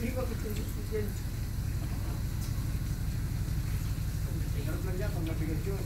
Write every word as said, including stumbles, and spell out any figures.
Hindi ko gusto dyan. Sarap lang yan pag nabigat yun.